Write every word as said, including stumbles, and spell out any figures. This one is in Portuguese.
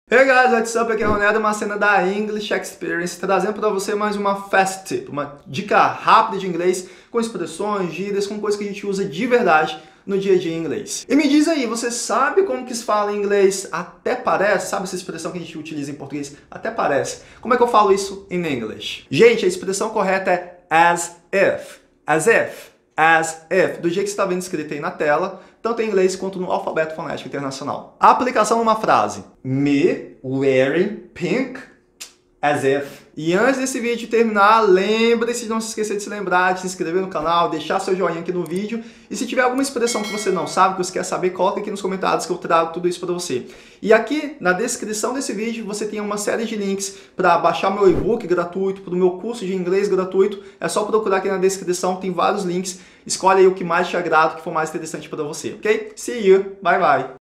Hey guys, what's up? Aqui é o Ronaldo, uma cena da English Experience, trazendo para você mais uma fast tip, uma dica rápida de inglês, com expressões, gírias, com coisas que a gente usa de verdade no dia a dia em inglês. E me diz aí, você sabe como que se fala em inglês até parece? Sabe essa expressão que a gente utiliza em português? Até parece. Como é que eu falo isso em English? Gente, a expressão correta é as if. As if. As if, do jeito que você está vendo escrito aí na tela, tanto em inglês quanto no alfabeto fonético internacional. A aplicação numa frase: me wearing pink as if. E antes desse vídeo terminar, lembre-se de não se esquecer de se lembrar, de se inscrever no canal, deixar seu joinha aqui no vídeo. E se tiver alguma expressão que você não sabe, que você quer saber, coloca aqui nos comentários que eu trago tudo isso para você. E aqui na descrição desse vídeo você tem uma série de links para baixar meu e-book gratuito, para o meu curso de inglês gratuito. É só procurar aqui na descrição, tem vários links. Escolhe aí o que mais te agrada, o que for mais interessante para você, ok? See you, bye bye!